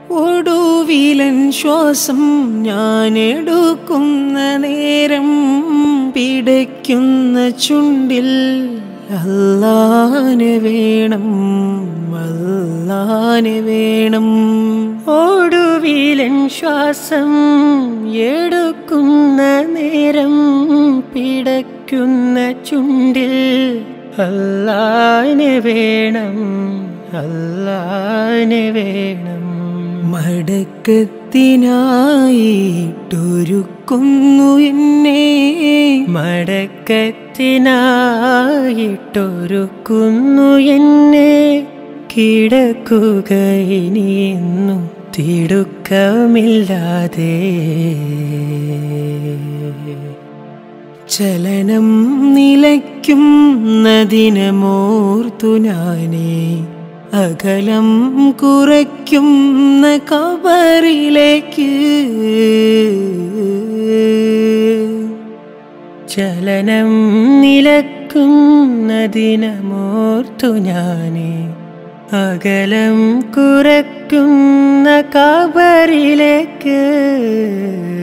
ഒടുവിലൻ ശ്വാസം ഞാനെടുക്കുന്ന നേരം പിടയ്ക്കുന്ന ചുണ്ടിൽ അല്ലാഹനെ വേണം, അല്ലാഹനെ വേണം. ഒടുവിലൻ ശ്വാസം എടുക്കുന്ന നേരം പിടയ്ക്കുന്ന ചുണ്ടിൽ അല്ലാഹനെ വേണം, അല്ലാഹനെ വേണം. മടക്കത്തിനായിട്ടൊരുക്കുന്നു എന്നെ, മടക്കത്തിനായിട്ടൊരുക്കുന്നു എന്നെ. കിടക്കുക ഇനിയെന്നും തിടുക്കമില്ലാതെ. ചലനം നിലയ്ക്കുന്നതിനമോർത്തു ഞാനേ അകലം കുറയ്ക്കുന്ന ഖബറിലേക്ക്. ചലനം നിലയ്ക്കുന്നതിനമോർത്തു ഞാനേ അകലം കുറയ്ക്കുന്ന ഖബറിലേക്ക്.